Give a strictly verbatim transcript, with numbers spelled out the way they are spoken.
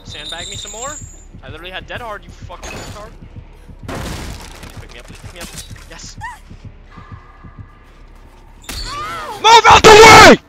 Sandbag me some more. I literally had dead hard, you fucking retard. Please pick me up, please pick me up. Yes. Move out the way!